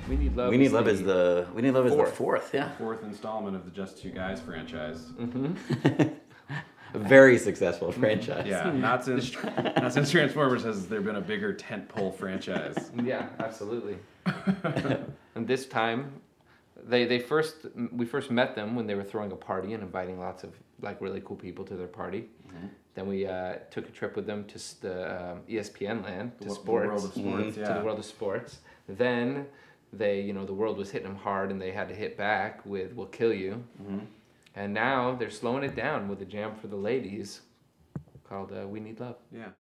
We Need Love. We Need Love is the fourth. Yeah. Fourth installment of the Just Two Guys franchise. A very successful franchise. Yeah, not since Transformers has there been a bigger tentpole franchise. Yeah, absolutely. And this time, we first met them when they were throwing a party and inviting lots of like really cool people to their party. Mm-hmm. Then we took a trip with them to the ESPN land, to The sports, world of sports, to the world of sports. Then the world was hitting them hard, and they had to hit back with "We'll Kill You." Mm-hmm. And now they're slowing it down with a jam for the ladies called "We Need Love." Yeah.